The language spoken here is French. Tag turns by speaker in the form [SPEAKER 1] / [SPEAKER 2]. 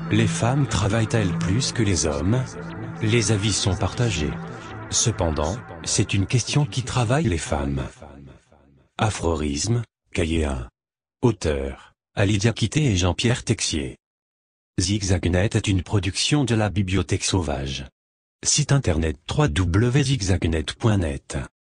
[SPEAKER 1] Les femmes travaillent-elles plus que les hommes? Les avis sont partagés. Cependant, c'est une question qui travaille les femmes. Aphorisme, cahier 1. Auteur, Alidia Quitté et Jean-Pierre Texier. ZigZagNet est une production de la Bibliothèque Sauvage. Site internet www.zigzagnet.net